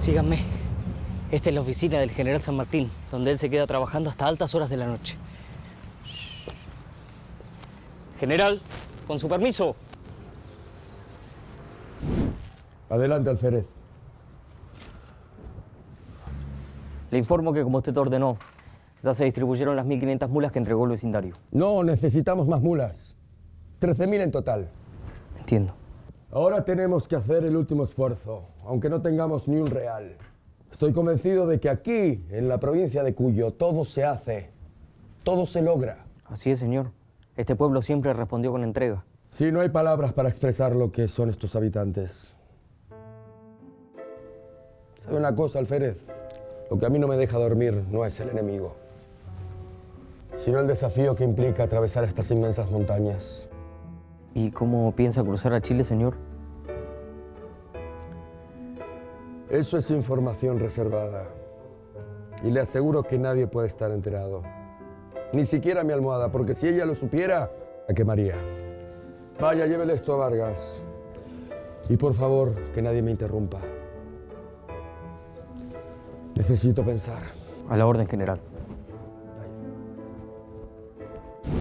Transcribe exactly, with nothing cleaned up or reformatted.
Síganme. Esta es la oficina del general San Martín, donde él se queda trabajando hasta altas horas de la noche. General, con su permiso. Adelante, alférez. Le informo que, como usted ordenó, ya se distribuyeron las mil quinientas mulas que entregó el vecindario. No, necesitamos más mulas. trece mil en total. Entiendo. Ahora tenemos que hacer el último esfuerzo, aunque no tengamos ni un real. Estoy convencido de que aquí, en la provincia de Cuyo, todo se hace, todo se logra. Así es, señor. Este pueblo siempre respondió con entrega. Sí, no hay palabras para expresar lo que son estos habitantes. ¿Sabe una cosa, alférez? Lo que a mí no me deja dormir no es el enemigo, sino el desafío que implica atravesar estas inmensas montañas. ¿Y cómo piensa cruzar a Chile, señor? Eso es información reservada. Y le aseguro que nadie puede estar enterado. Ni siquiera mi almohada, porque si ella lo supiera, la quemaría. Vaya, llévele esto a Vargas. Y por favor, que nadie me interrumpa. Necesito pensar. A la orden, general.